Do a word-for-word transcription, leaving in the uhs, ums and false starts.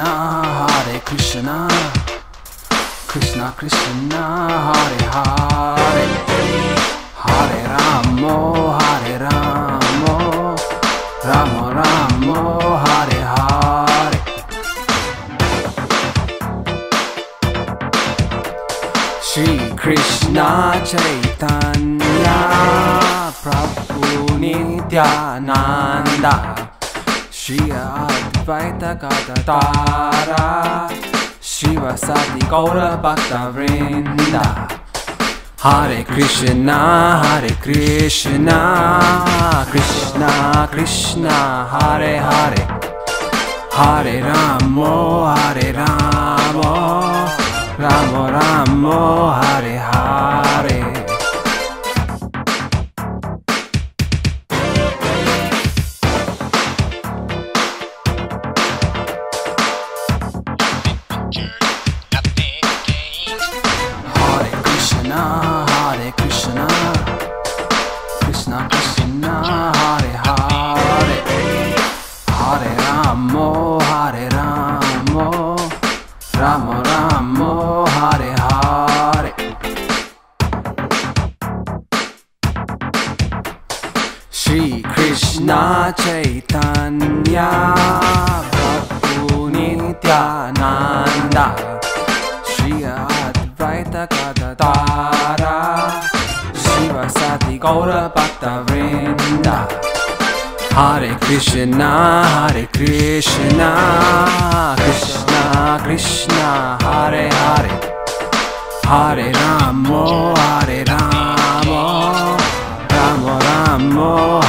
Krishna, Hare Krishna, Krishna Krishna, Hare Hare, Hare Rama, Hare Rama, Rama Rama, Hare Hare. Shri Krishna Chaitanya Prabhu Nityananda Shri Advaita Gadadara Shivasati Gaura Bhakta Vrinda. Hare Krishna, Hare Krishna, Krishna Krishna, Hare Hare, Hare Rama, Hare Rama, Rama Rama, Hare Hare. Hare Krishna, Krishna Krishna, Hare Hare, Hare Rama, Hare Rama, Rama Rama, Hare Hare. Shri Krishna Chaitanya Prabhu Nityananda Shri Advaita Gadadara Shivasati Gaura Bhakta Vrinda. Hare Krishna, Hare Krishna, Krishna Krishna, Hare Hare, Hare Rama, Hare Rama, Rama Rama,